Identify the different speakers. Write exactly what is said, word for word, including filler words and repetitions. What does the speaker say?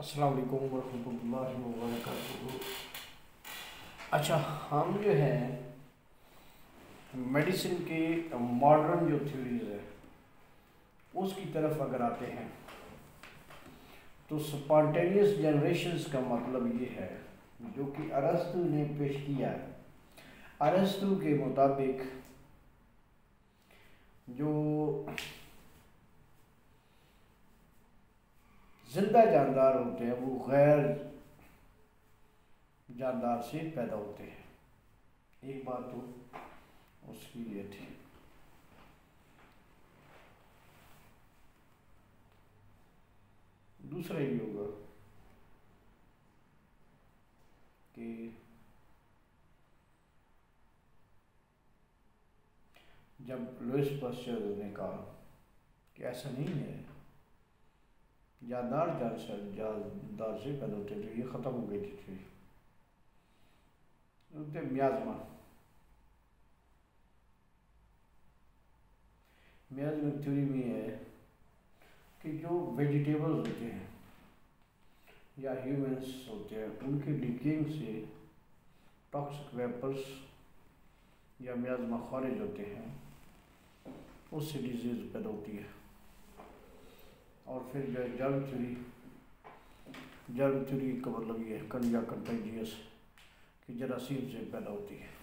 Speaker 1: अस्सलाम वालेकुम वरहमतुल्लाहि वबरकातुहू। अच्छा, हम जो है मेडिसिन के मॉडर्न जो थ्योरीज है उसकी तरफ अगर आते हैं तो स्पॉन्टेनियस जनरेशंस का मतलब ये है जो कि अरस्तु ने पेश किया है। अरस्तु के मुताबिक जो जिंदा जानदार होते हैं वो गैर जानदार से पैदा होते हैं। एक बात तो उसकी ये थी। दूसरा ये होगा कि जब लुईस पास्चर ने कहा कि ऐसा नहीं है, जानदार जान से जानदार से पैदा होते, तो ये ख़त्म हो गई थी थ्योरी। मियाज़मा मियाज़मा थ्योरी में है कि जो वेजिटेबल्स होते हैं या ह्यूमंस होते हैं उनके डिकेइंग से टॉक्सिक वेपर्स या मियाज़मा खारिज होते हैं, उससे डिजीज़ पैदा होती है। और फिर जो है जर्म थ्योरी जर्म थ्योरी का मतलब ये है कन या कंटेजियस कि जरासीम से पैदा होती है।